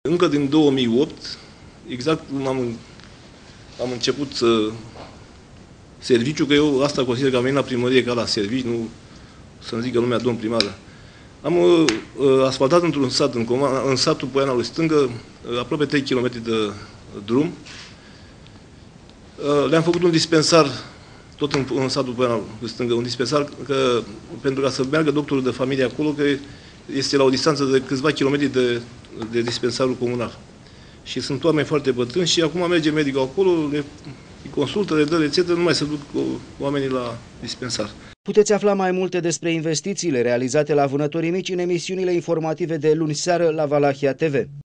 Încă din 2008, exact cum am început serviciu, că eu asta consider că am venit la primărie ca la serviciu, nu să-mi zică lumea domn primar. Am asfaltat într-un sat, în satul Poiana lui Stângă, aproape 3 km de drum. Le-am făcut un dispensar, tot în satul Poiana lui Stângă, un dispensar, pentru ca să meargă doctorul de familie acolo, că este la o distanță de câțiva kilometri de dispensarul comunal. Și sunt oameni foarte bătrâni și acum merge medicul acolo, le consultă, le dă rețetă, nu mai se duc oamenii la dispensar. Puteți afla mai multe despre investițiile realizate la Vânătorii Mici în emisiunile informative de luni seară la Valahia TV.